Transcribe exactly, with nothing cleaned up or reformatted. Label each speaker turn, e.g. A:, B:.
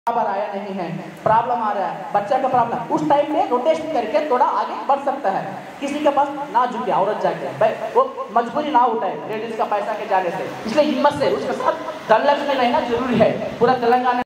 A: बराबर आया नहीं है, प्रॉब्लम आ रहा है, बच्चा का प्रॉब्लम, उस टाइम में रोटेशन करके थोड़ा आगे बढ़ सकता है। किसी के पास ना झुके, औरत जाके वो मजबूरी ना उठाए लेडीज का पैसा के जाने से, इसलिए हिम्मत से उसके साथ धनलक्ष्मी रहना जरूरी है। पूरा तेलंगाना